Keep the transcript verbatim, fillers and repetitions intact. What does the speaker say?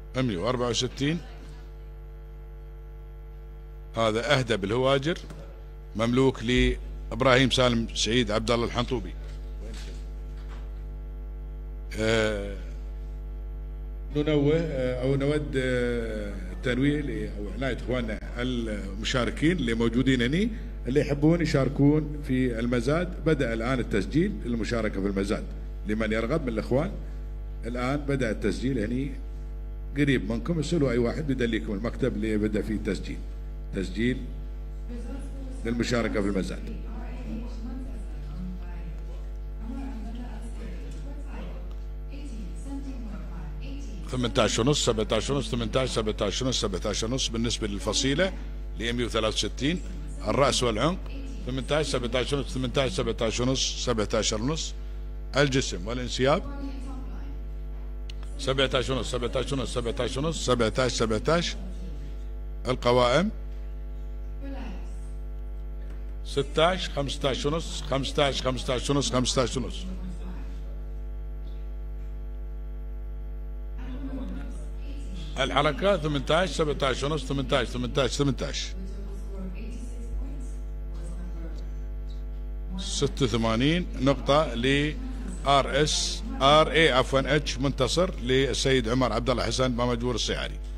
مئة وأربعة وستين. هذا أهدى بالهواجر، مملوك لإبراهيم سالم سعيد عبد الله الحنطوبي. آه ننوه آه أو نود آه التنويه أو عناية إخواننا المشاركين اللي موجودين هني اللي يحبون يشاركون في المزاد. بدأ الآن التسجيل للمشاركة في المزاد لمن يرغب من الإخوان. الآن بدأ التسجيل هني قريب منكم، اسألوا أي واحد بدليكم المكتب اللي بدأ فيه التسجيل، تسجيل للمشاركة في المزاد. ثمانية عشر ونص، سبعة عشر ونص، ثمانية عشر، سبعة عشر ونص، سبعة عشر ونص بالنسبة للفصيلة ل مئة وثلاثة وستين. الرأس والعنق ثمانية عشر، سبعة عشر ونص، ثمانية عشر، سبعة عشر ونص، سبعة عشر ونص. الجسم والانسياب سبعة عشر ونص، سبعة عشر ونص، سبعة عشر ونص، سبعة عشر، سبعة عشر. القوائم ستة عشر، خمسة عشر ونص، خمسة عشر، خمسة عشر ونص، خمسة عشر ونص. الحركات ثمانية عشر، سبعة عشر ونص، ثمانية عشر، ثمانية عشر، ثمانية عشر. ستة وثمانين نقطة ل ار اس ار اي عفوا اتش منتصر للسيد عمر عبد الله حسن بمجبور الصيعري.